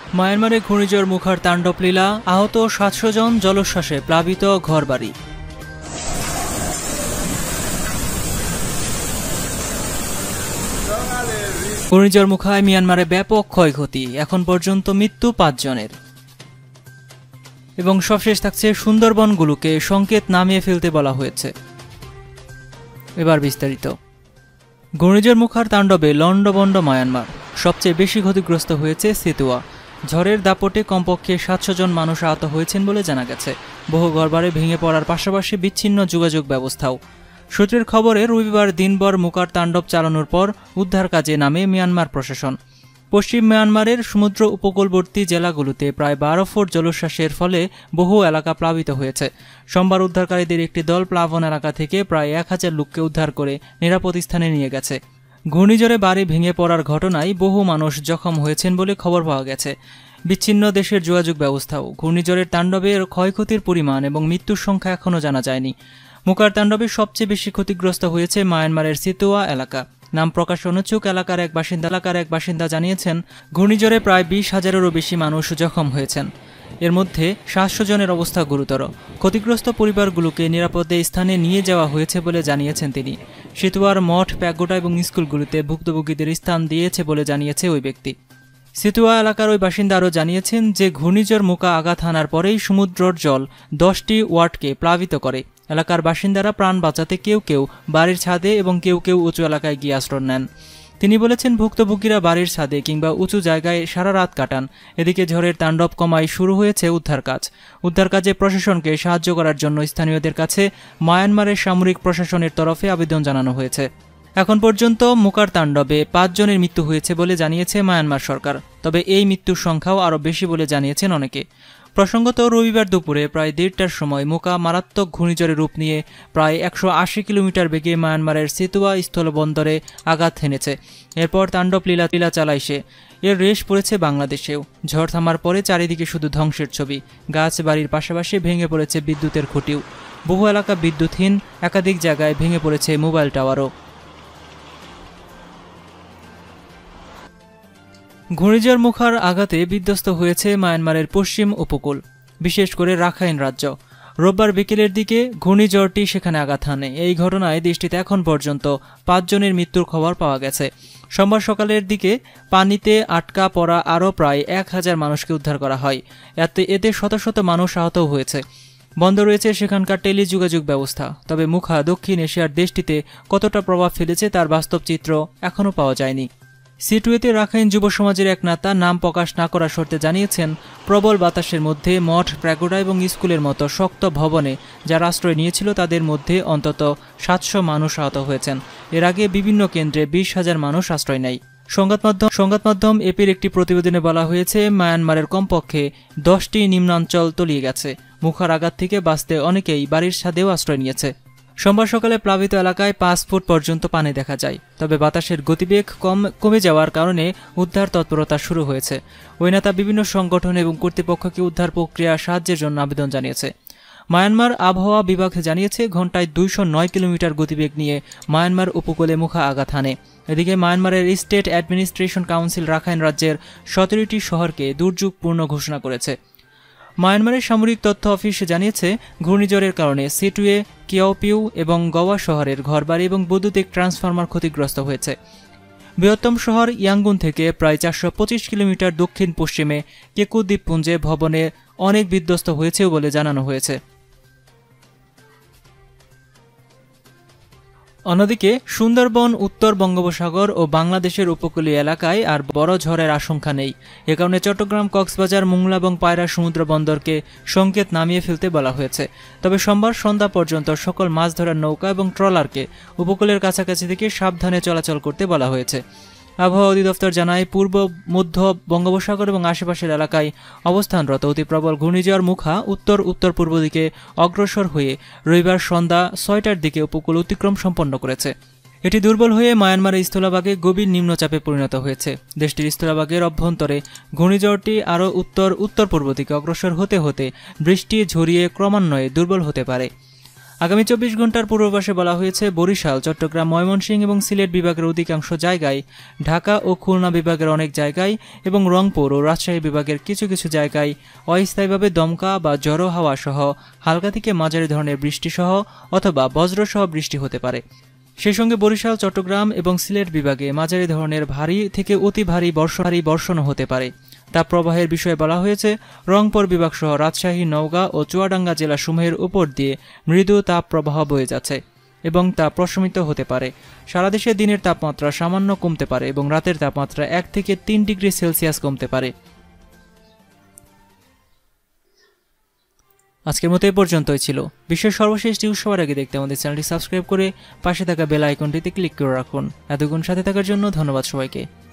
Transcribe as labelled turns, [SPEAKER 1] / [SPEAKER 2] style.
[SPEAKER 1] মায়ানমারে ঘূর্ণিঝড় মুখার তাণ্ডব লীলা, আহত ৭০০ জন, জলোচ্ছ্বাসে প্লাবিত ঘরবাড়ি। ঘূর্ণিঝড় মুখায় মিয়ানমারে ব্যাপক ক্ষয়ক্ষতি, এখন পর্যন্ত মৃত্যু ৫ জনের। এবং সবশেষ থাকছে সুন্দরবনগুলোকে সংকেত নামিয়ে ফেলতে বলা হয়েছে। এবার বিস্তারিত। ঘূর্ণিঝড় মুখার তাণ্ডবে লন্ডভন্ড মায়ানমার, সবচেয়ে বেশি ক্ষতিগ্রস্ত হয়েছে সিতুয়া। ঝড়ের দাপটে কমপক্ষে ৭০০ জন মানুষ আহত হয়েছেন বলে জানা গেছে। বহু ঘরবাড়ি ভেঙে পড়ার পাশাপাশি বিচ্ছিন্ন যোগাযোগ ব্যবস্থাও। সূত্রের খবরে রবিবার দিনভর মুখার তাণ্ডব চালানোর পর উদ্ধার কাজে নামে মিয়ানমার প্রশাসন। পশ্চিম মিয়ানমারের সমুদ্র উপকূলবর্তী জেলাগুলোতে প্রায় ১২ ফুট জলোচ্ছ্বাসের ফলে বহু এলাকা প্লাবিত হয়েছে। সোমবার উদ্ধারকারীদের একটি দল প্লাবন এলাকা থেকে প্রায় ১,০০০ লোককে উদ্ধার করে নিরাপদ স্থানে নিয়ে গেছে। ঘূর্ণিঝড়ে বাড়ি ভেঙে পড়ার ঘটনায় বহু মানুষ জখম হয়েছেন বলে খবর পাওয়া গেছে। বিচ্ছিন্ন দেশের যোগাযোগ ব্যবস্থাও। ঘূর্ণিঝড়ের তাণ্ডবের ক্ষয়ক্ষতির পরিমাণ এবং মৃত্যুর সংখ্যা এখনও জানা যায়নি। মুখার তাণ্ডবে সবচেয়ে বেশি ক্ষতিগ্রস্ত হয়েছে মায়ানমারের সিতুয়া এলাকা। নাম প্রকাশ অনুচ্ছুক এলাকার এক বাসিন্দা জানিয়েছেন, ঘূর্ণিঝড়ে প্রায় ২০,০০০-এরও বেশি মানুষ জখম হয়েছেন। এর মধ্যে ৭০০ জনের অবস্থা গুরুতর। ক্ষতিগ্রস্ত পরিবারগুলোকে নিরাপদে স্থানে নিয়ে যাওয়া হয়েছে বলে জানিয়েছেন তিনি। সিতুয়ার মঠ, প্যাগোডা এবং স্কুলগুলোতে ভুক্তভোগীদের স্থান দিয়েছে বলে জানিয়েছে ওই ব্যক্তি। সিতুয়া এলাকার ওই বাসিন্দা আরও জানিয়েছেন যে ঘূর্ণিঝড় মুখা আঘাত হানার পরেই সমুদ্রের জল ১০টি ওয়ার্ডকে প্লাবিত করে। এলাকার বাসিন্দারা প্রাণ বাঁচাতে কেউ কেউ বাড়ির ছাদে এবং কেউ কেউ উঁচু এলাকায় গিয়ে আশ্রয় নেন। তিনি বলেছেন, ভুক্তভোগীরা বাড়ির ছাদে কিংবা উঁচু জায়গায় সারা রাত কাটান। এদিকে ঝড়ের তাণ্ডব কমায় শুরু হয়েছে উদ্ধার কাজ। উদ্ধার কাজে প্রশাসনকে সাহায্য করার জন্য স্থানীয়দের কাছে মায়ানমারের সামরিক প্রশাসনের তরফে আবেদন জানানো হয়েছে। এখন পর্যন্ত মুখার তাণ্ডবে ৫ জনের মৃত্যু হয়েছে বলে জানিয়েছে মায়ানমার সরকার। তবে এই মৃত্যুর সংখ্যাও আরও বেশি বলে জানিয়েছেন অনেকে। প্রসঙ্গত, রবিবার দুপুরে প্রায় ১:৩০টার সময় মুখা মারাত্মক ঘূর্ণিঝড়ের রূপ নিয়ে প্রায় ১৮০ কিলোমিটার বেগে মায়ানমারের সিতুয়া স্থলবন্দরে আঘাত হেনেছে। এরপর তাণ্ডব লীলা চালায় সে। এর রেশ পড়েছে বাংলাদেশেও। ঝড় থামার পরে চারিদিকে শুধু ধ্বংসের ছবি। গাছ বাড়ির পাশাপাশি ভেঙে পড়েছে বিদ্যুতের খুঁটিও। বহু এলাকা বিদ্যুৎহীন, একাধিক জায়গায় ভেঙে পড়েছে মোবাইল টাওয়ারও। ঘূর্ণিঝড় মুখার আঘাতে বিধ্বস্ত হয়েছে মায়ানমারের পশ্চিম উপকূল, বিশেষ করে রাখাইন রাজ্য। রোববার বিকেলের দিকে ঘূর্ণিঝড়টি সেখানে আঘাত হানে। এই ঘটনায় দেশটিতে এখন পর্যন্ত ৫ জনের মৃত্যুর খবর পাওয়া গেছে। সোমবার সকালের দিকে পানিতে আটকা পড়া আরও প্রায় ১,০০০ মানুষকে উদ্ধার করা হয়। এতে শত শত মানুষ আহতও হয়েছে। বন্ধ রয়েছে সেখানকার টেলিযোগাযোগ ব্যবস্থা। তবে মুখা দক্ষিণ এশিয়ার দেশটিতে কতটা প্রভাব ফেলেছে তার বাস্তব চিত্র এখনও পাওয়া যায়নি। সিটুয়েতে রাখাইন যুব সমাজের এক নেতা নাম প্রকাশ না করার শর্তে জানিয়েছেন, প্রবল বাতাসের মধ্যে মঠ, প্যাগোডা এবং স্কুলের মতো শক্ত ভবনে যারা আশ্রয় নিয়েছিল তাদের মধ্যে অন্তত ৭০০ মানুষ আহত হয়েছেন। এর আগে বিভিন্ন কেন্দ্রে ২০,০০০ মানুষ আশ্রয় নেয়। সংবাদ মাধ্যম এপির একটি প্রতিবেদনে বলা হয়েছে, মায়ানমারের কমপক্ষে ১০টি নিম্নাঞ্চল তলিয়ে গেছে। মুখার আঘাত থেকে বাঁচতে অনেকেই বাড়ির ছাদেও আশ্রয় নিয়েছে। সোমবার সকালে প্লাবিত এলাকায় ৫ ফুট পর্যন্ত পানি দেখা যায়। তবে বাতাসের গতিবেগ কমে যাওয়ার কারণে উদ্ধার তৎপরতা শুরু হয়েছে। ওই নেতা বিভিন্ন সংগঠন এবং কর্তৃপক্ষকে উদ্ধার প্রক্রিয়া সাহায্যের জন্য আবেদন জানিয়েছে। মায়ানমার আবহাওয়া বিভাগ জানিয়েছে, ঘন্টায় ২০৯ কিলোমিটার গতিবেগ নিয়ে মায়ানমার উপকূলে মুখা আঘাত হানে। এদিকে মায়ানমারের স্টেট অ্যাডমিনিস্ট্রেশন কাউন্সিল রাখাইন রাজ্যের ১৭টি শহরকে দুর্যোগপূর্ণ ঘোষণা করেছে। মায়ানমারের সামরিক তথ্য অফিস জানিয়েছে, ঘূর্ণিঝড়ের কারণে সিটুয়ে, কিয়াওপিউ এবং গওয়া শহরের ঘরবাড়ি এবং বৈদ্যুতিক ট্রান্সফরমার ক্ষতিগ্রস্ত হয়েছে। বৃহত্তম শহর ইয়াঙ্গুন থেকে প্রায় ৪২৫ কিলোমিটার দক্ষিণ পশ্চিমে কেকু দ্বীপপুঞ্জে ভবনে অনেক বিধ্বস্ত হয়েছেও বলে জানানো হয়েছে। অন্যদিকে সুন্দরবন, উত্তর বঙ্গোপসাগর ও বাংলাদেশের উপকূলীয় এলাকায় আর বড় ঝড়ের আশঙ্কা নেই। এ কারণে চট্টগ্রাম, কক্সবাজার, মোংলা এবং পায়রা সমুদ্র বন্দরকে সংকেত নামিয়ে ফেলতে বলা হয়েছে। তবে সোমবার সন্ধ্যা পর্যন্ত সকল মাছ ধরার নৌকা এবং ট্রলারকে উপকূলের কাছাকাছি থেকে সাবধানে চলাচল করতে বলা হয়েছে। আবহাওয়া অধিদপ্তর জানায়, পূর্ব মধ্য বঙ্গোপসাগর এবং আশেপাশের এলাকায় অবস্থানরত অতি প্রবল ঘূর্ণিঝড় মুখা উত্তর পূর্ব দিকে অগ্রসর হয়ে রবিবার সন্ধ্যা ৬টার দিকে উপকূল অতিক্রম সম্পন্ন করেছে। এটি দুর্বল হয়ে মায়ানমারের স্থলভাগে গভীর নিম্নচাপে পরিণত হয়েছে। দেশটির স্থলভাগের অভ্যন্তরে ঘূর্ণিঝড়টি আরও উত্তর পূর্ব দিকে অগ্রসর হতে হতে বৃষ্টি ঝরিয়ে ক্রমান্বয়ে দুর্বল হতে পারে। আগামী 24 ঘন্টার পূর্বাভাসে বলা হয়েছে বরিশাল, চট্টগ্রাম, ময়মনসিংহ এবং সিলেট বিভাগের অধিকাংশ জায়গায়, ঢাকা ও খুলনা বিভাগের অনেক জায়গায় এবং রংপুর ও রাজশাহী বিভাগের কিছু কিছু জায়গায় অস্থায়ীভাবে দমকা বা ঝড়ো হাওয়া সহ হালকা থেকে মাঝারি ধরনের বৃষ্টি সহ অথবা বজ্রসহ বৃষ্টি হতে পারে। সেই সঙ্গে বরিশাল, চট্টগ্রাম এবং সিলেট বিভাগে মাঝারি ধরনের ভারী থেকে অতি ভারী বর্ষণও হতে পারে। তাপপ্রবাহের বিষয়ে বলা হয়েছে রংপুর বিভাগ সহ রাজশাহী, নওগাঁ ও চুয়াডাঙ্গা জেলাসমূহের উপর দিয়ে মৃদু তাপপ্রবাহ বয়ে যাচ্ছে এবং তা প্রশমিত হতে পারে। সারা দেশে দিনের তাপমাত্রা সামান্য কমতে পারে এবং রাতের তাপমাত্রা 1 থেকে 3 ডিগ্রি সেলসিয়াস কমতে পারে। আজকের মতো এ পর্যন্তই ছিল। বিশ্বের সর্বশেষ নিউজ সবার আগে দেখতে আমাদের চ্যানেলটি সাবস্ক্রাইব করে পাশে থাকা বেল আইকনটিতে ক্লিক করে রাখুন। এতক্ষণ সাথে থাকার জন্য ধন্যবাদ সবাইকে।